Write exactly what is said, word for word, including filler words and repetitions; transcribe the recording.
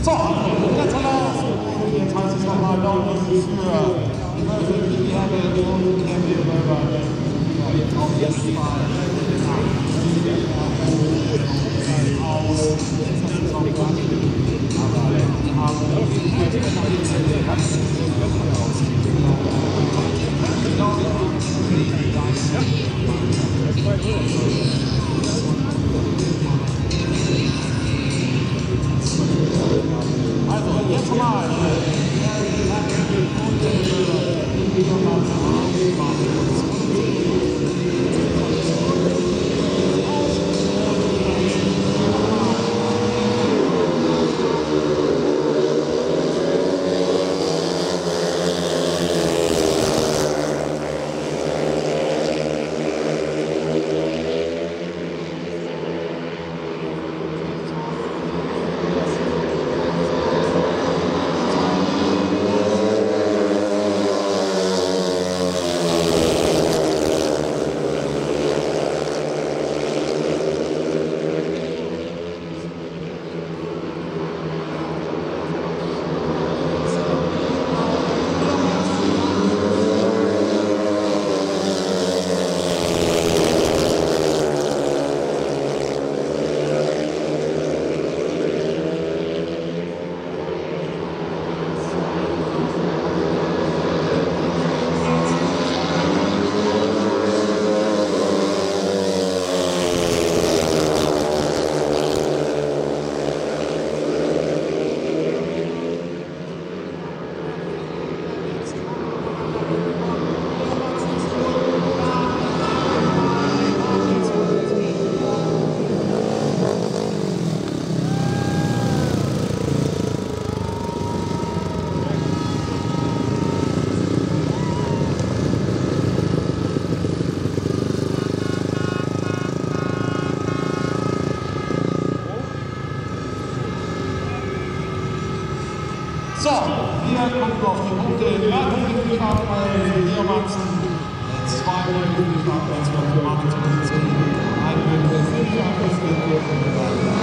So, jetzt heißt es nochmal Daumen für die Wölfe, die Herde und Campbell Wölfer. Auf jeden Fall. Also, jetzt schon mal. So, wir gucken auf die Punkte. Drei Punkte für die Fahrt bei Niedermaßen, zwei Punkte für die Fahrt bei Martin, ein Punkt für die Fahrt bei